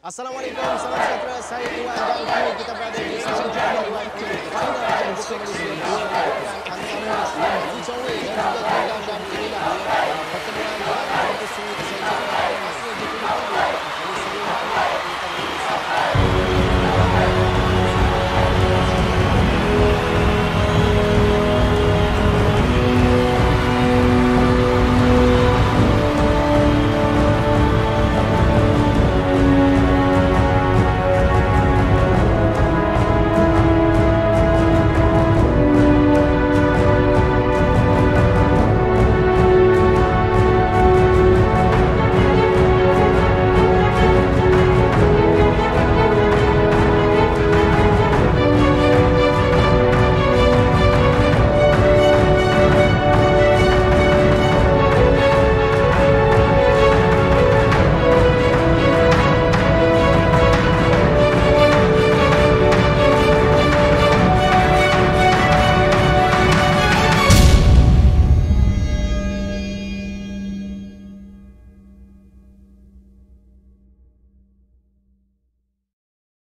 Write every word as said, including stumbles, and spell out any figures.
Assalamualaikum, salam sejahtera. Saya Iwan dan kini kita berada di sesi pertandingan final Champions League dua ribu dua puluh tiga antara Ji Chong Wei dan juga Tunggang dan inilah